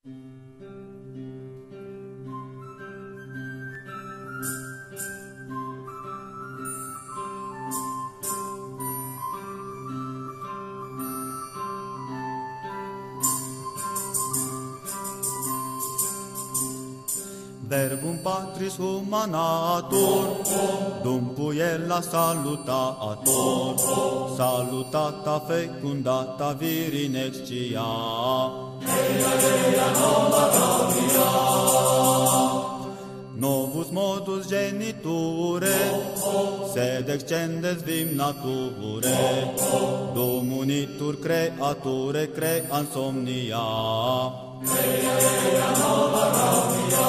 Verbum Patris humanatur, dum puella salutator, salutata fecundata virin excia. Eia nova Gaudia. Novus modus geniture, sed excendes vim nature, dum unitur creature creans omnia. Eia nova Gaudia.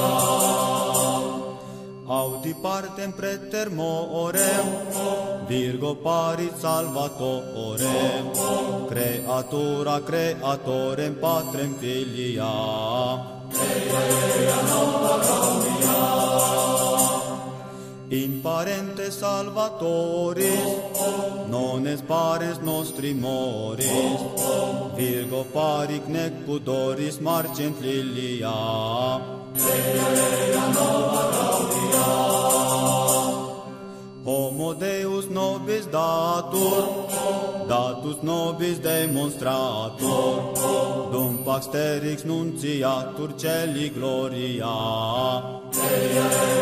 Audi partem preter morem, Virgo parit salvatorem, Creatura creatorem patrem filia. Eia nova Gaudia. In parente salvatoris, nones pares nostri moris, Virgo paric nec pudoris marcent lilia. Eia nova Gaudia. Homo Deus nobis datur, datus nobis demonstrator, dum pax terix nunciatur celi gloria. Eia